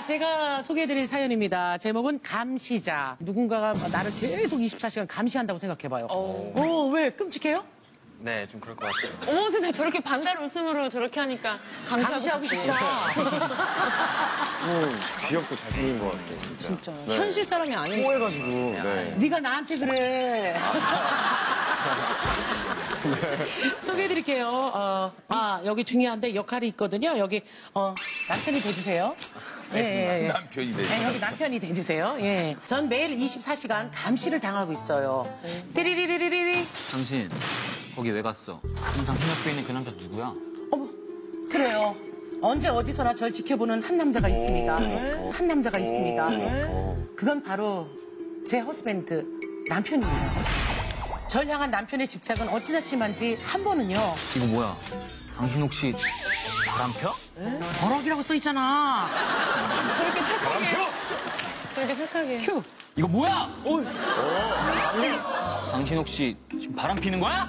제가 소개해드릴 사연입니다. 제목은 감시자. 누군가가 나를 계속 24시간 감시한다고 생각해봐요. 왜? 끔찍해요? 네, 좀 그럴 것 같아요. 어머, 세상에 저렇게 반달 웃음으로 저렇게 하니까 감시하고 싶다. 귀엽고 잘생긴 것 같아요, 진짜. 네. 현실 사람이 아니에요. 뽀해가지고, 네. 네가 나한테 그래. 소개해드릴게요. 여기 중요한데 역할이 있거든요. 여기 남편이 돼주세요. 예. 남편이 되죠. 네, 여기 남편이 돼주세요. 예. 전 매일 24시간 감시를 당하고 있어요. 띠리리리리리. 당신, 거기 왜 갔어? 항상 흰 옆에 있는 그 남자 누구야? 그래요. 언제 어디서나 절 지켜보는 한 남자가 있습니다. 한 남자가 있습니다. 그건 바로 제 허스밴드 남편이에요. 절 향한 남편의 집착은 어찌나 심한지 한 번은요. 이거 뭐야? 당신 혹시 바람 펴? 버럭이라고 써있잖아. 저렇게 착하게. 저렇게 착하게. 큐. 이거 뭐야? 당신 혹시 지금 바람 피는 거야?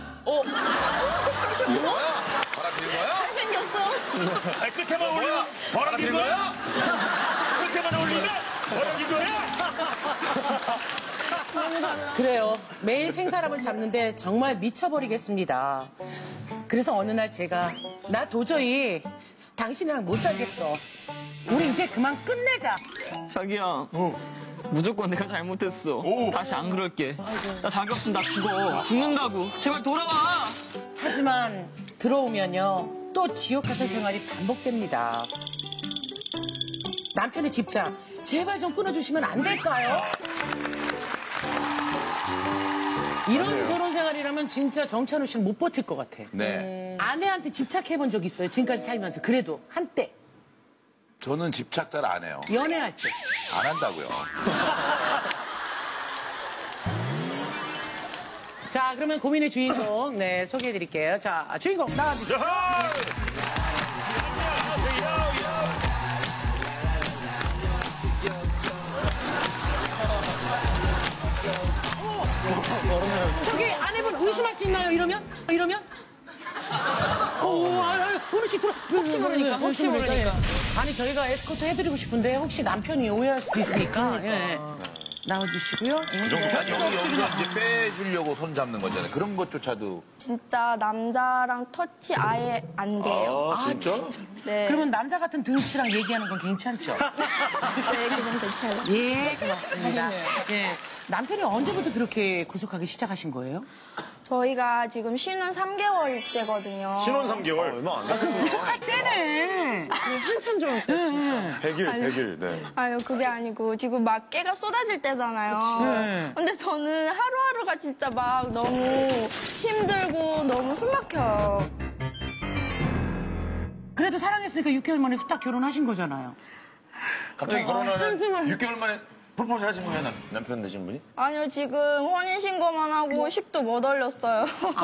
바람 피는 거야? 잘생겼어. 아니, 끝에만 올리면 버럭인 거야? 끝에만 올리면 버럭인 거야? 그래요. 매일 생사람을 잡는데 정말 미쳐버리겠습니다. 그래서 어느 날 제가 나 도저히 당신이랑 못 살겠어. 우리 이제 그만 끝내자. 자기야. 무조건 내가 잘못했어. 다시 안 그럴게. 나 자기 없으면 나 죽어. 죽는다고. 제발 돌아와. 하지만 들어오면요. 또 지옥 같은 생활이 반복됩니다. 남편의 집착. 제발 좀 끊어주시면 안 될까요? 이런 결혼 생활이라면 진짜 정찬우 씨는 못 버틸 것 같아. 네. 아내한테 집착해본 적 있어요. 지금까지 살면서. 그래도 한때. 저는 집착 잘 안 해요. 연애할 때. 안 한다고요. 자, 그러면 고민의 주인공, 네, 소개해드릴게요. 자, 주인공 나와주세요. 저기 아내분 의심할 수 있나요, 이러면? 어르신 들어. 혹시 모르니까. 아니, 저희가 에스코트 해드리고 싶은데 혹시 남편이 오해할 수도 있으니까. 예. 나와주시고요. 아니, 여기서 이제 빼주려고 손 잡는 거잖아요. 그런 것조차도. 진짜 남자랑 터치 아예 안 돼요. 진짜? 네. 그러면 남자 같은 등치랑 얘기하는 건 괜찮죠? 네, 그건 괜찮아요. 예, 고맙습니다. 예. 남편이 언제부터 그렇게 구속하기 시작하신 거예요? 저희가 지금 신혼 3개월째거든요. 신혼 3개월. 얼마 안 됐어요. 구속할 때네. 한참 좋을 때. 100일, 네. 아유, 그게 아니고 지금 막 깨가 쏟아질 때잖아요. 근데 저는 하루하루가 진짜 막 너무 힘들고 너무 숨막혀요. 그래도 사랑했으니까 6개월 만에 후딱 결혼하신 거잖아요. 갑자기 결혼하는 6개월 만에 프로포즈 하신 거예요, 남편 되신 분이? 아니요, 지금 혼인신고만 하고 10도 못 올렸어요.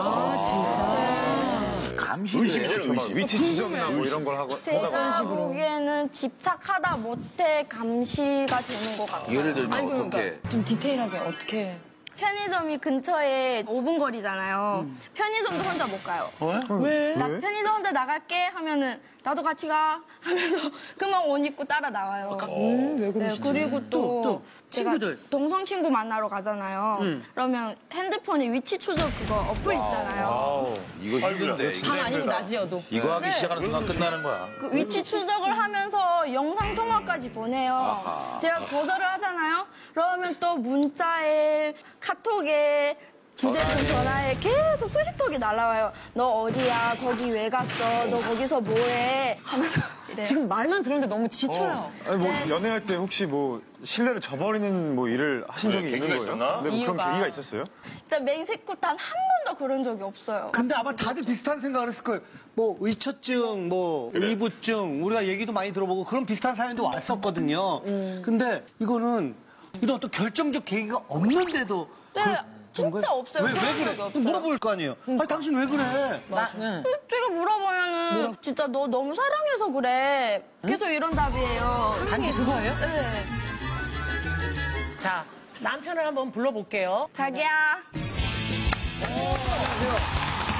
감시예요. 의심. 위치 지정이나 뭐 이런 걸 하고. 제가 보기에는 집착하다 못해 감시가 되는 것 같아요. 예를 들면 어떻게? 그러니까 좀 디테일하게 어떻게. 편의점이 근처에 5분 거리잖아요. 편의점도 혼자 못 가요. 왜? 나 편의점 혼자 나갈게 하면은 나도 같이 가 하면서 그만 옷 입고 따라 나와요. 왜 네, 그리고 또 제가 친구들. 동성 친구 만나러 가잖아요. 그러면 핸드폰에 위치 추적 그거 어플 있잖아요. 이거 힘든데. 방 아니고 낮이어도. 이거 하기 시작하는 순간 끝나는 거야. 그 위치 추적을 하면서 영상 통화까지 보내요. 아하. 제가 거절을 하잖아요. 그러면 또 문자에 카톡에 휴대폰 전화에 계속 수십 통이 날라와요. 너 어디야? 거기 왜 갔어? 너 거기서 뭐해? 하면서 이래요. 지금 말만 들었는데 너무 지쳐요. 아니, 뭐, 연애할 때 혹시 뭐, 신뢰를 저버리는 뭐 일을 하신 적이 있는 거예요? 있었나? 네, 뭐 그런 이유가. 계기가 있었어요? 진짜 맹세코 단 한 번도 그런 적이 없어요. 근데 아마 다들 비슷한 생각을 했을 거예요. 뭐 의처증, 뭐 의부증, 우리가 얘기도 많이 들어보고 그런 비슷한 사연도 왔었거든요. 근데 이거는 이런 어떤 결정적 계기가 없는데도 네, 진짜 없어요. 왜 그런 그래? 적이 없어요. 물어볼 거 아니에요. 아니 당신 왜 그래? 제가 물어보면은 진짜 너 너무 사랑해서 그래. 계속 이런 답이에요. 단지 그거예요? 네. 자, 남편을 한번 불러볼게요. 자기야.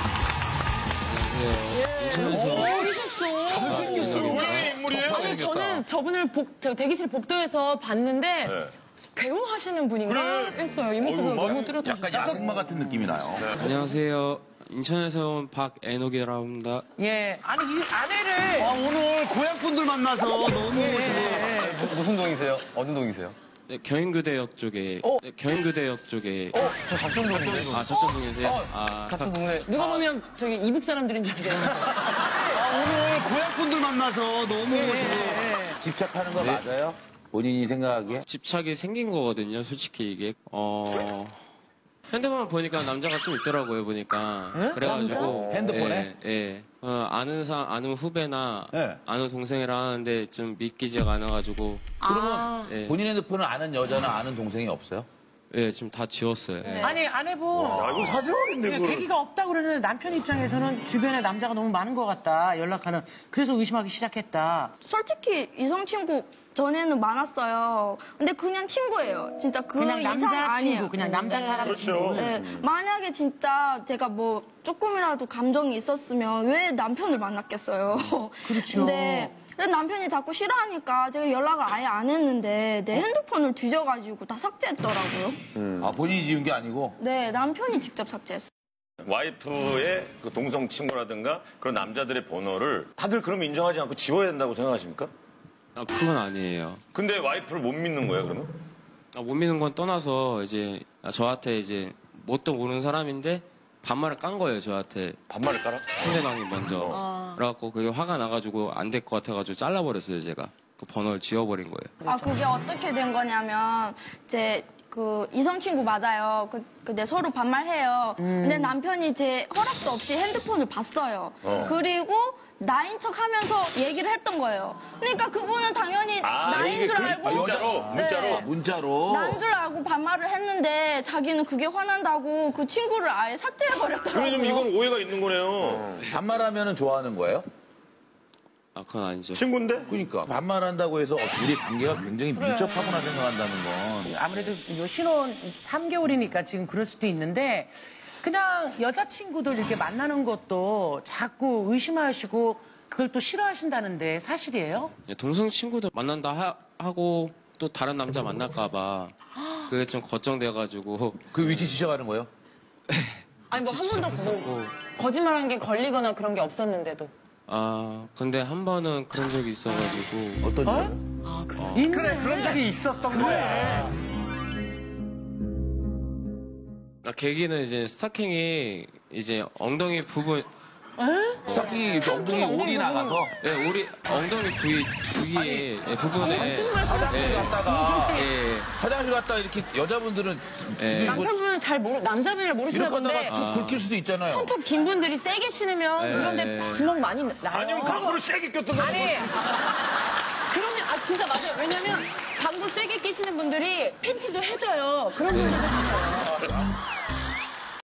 어디셨어? 왜 인물이에요? 아니, 저는 저는 저분을 대기실 복도에서 봤는데 네. 배우 하시는 분인가 했어요. 이목구비가 너무 뚜렷하셨어요. 약간 야생마 같은 느낌이 나요. 안녕하세요. 인천에서 온 박애녹이라고 합니다. 예. 아니, 이 아내를. 오늘 고향 분들 만나서 너무 무슨 동이세요? 어느 동이세요? 네, 경인교대역 쪽에. 네, 경인교대역 쪽에. 저 작전동인데. 아, 작전동이세요? 같은 동네. 누가 보면 저기 이북 사람들인 줄 알겠는데. 오늘 고향 분들 만나서 너무 집착하는 거 맞아요? 본인이 생각하기에? 집착이 생긴 거거든요, 솔직히 이게. 핸드폰 보니까 남자가 좀 있더라고요, 보니까. 그래가지고. 핸드폰에? 예. 아는 후배나 네. 아는 동생이랑 하는데 좀 믿기지가 않아가지고. 그러면 예. 본인 핸드폰을 아는 여자나 아는 동생이 없어요? 예, 지금 다 지웠어요. 예. 아니, 아내분. 야, 이거 사생활인데, 그냥 그걸. 계기가 없다고 그러는데 남편 입장에서는 주변에 남자가 너무 많은 것 같다. 연락하는. 그래서 의심하기 시작했다. 솔직히 이성 친구 전에는 많았어요. 근데 그냥 친구예요. 진짜 그 그냥 이상 남자 아니에요. 친구, 그냥 남자 사람 그렇죠. 친구. 네, 만약에 진짜 제가 뭐 조금이라도 감정이 있었으면 왜 남편을 만났겠어요. 그렇죠. 근데 남편이 자꾸 싫어하니까 제가 연락을 아예 안 했는데 내 핸드폰을 뒤져가지고 다 삭제했더라고요. 아, 본인이 지은 게 아니고? 네, 남편이 직접 삭제했어요. 와이프의 그 동성 친구라든가 그런 남자들의 번호를 다들 그러면 인정하지 않고 지워야 된다고 생각하십니까? 아, 그건 아니에요. 근데 와이프를 못 믿는 거예요, 그러면? 못 믿는 건 떠나서 이제 저한테 이제 뭣도 모르는 사람인데 반말을 깐 거예요, 저한테. 반말을 깔아? 상대방이 먼저. 그래갖고 그게 화가 나가지고 안 될 것 같아가지고 잘라버렸어요, 제가. 그 번호를 지워버린 거예요. 아, 그게 어떻게 된 거냐면, 그 이성 친구 맞아요. 근데 서로 반말해요. 근데 남편이 제 허락도 없이 핸드폰을 봤어요. 그리고 나인 척 하면서 얘기를 했던 거예요. 그러니까 그분은 당연히 나인 줄 알고. 문자로? 네. 문자로? 나인 줄 알고 반말을 했는데 자기는 그게 화난다고 그 친구를 아예 삭제해버렸더라고요. 그러면 이건 오해가 있는 거네요. 반말하면 좋아하는 거예요? 아, 그건 아니죠. 친구인데? 그러니까 반말한다고 해서 둘이 관계가 굉장히 밀접하구나 생각한다는 건 아무래도 요 신혼 3개월이니까 지금 그럴 수도 있는데 그냥 여자친구들 이렇게 만나는 것도 자꾸 의심하시고 그걸 또 싫어하신다는데 사실이에요? 동성 친구들 만난다 하고 또 다른 남자 만날까봐 그게 좀 걱정돼가지고. 그 위치 지적하는 거예요? 아니 뭐 한 번도 뭐 거짓말한 게 걸리거나 그런 게 없었는데도. 아, 근데 한 번은 그런 적이 있어가지고. 어떤 일이요? 그래 그런 적이 있었던 거야. 계기는 이제 스타킹이 이제 엉덩이 부분. 스타킹이 엉덩이 올이 나가서 네, 우리 엉덩이 부위에 부분에. 화장실 갔다가 예. 화장실 갔다 이렇게 여자분들은 예. 뭐 남편분은 잘 남자분이라 모르시나 이렇게 본데 하다가 툭 긁힐 수도 있잖아요. 손톱 긴 분들이 세게 치면 그런데 구멍 많이 나요. 아니면 방구를 세게 꼈던가. 아니 그러면 진짜 맞아요. 왜냐면 방구 세게 끼시는 분들이 팬티도 해져요. 그런 분들도 있어요.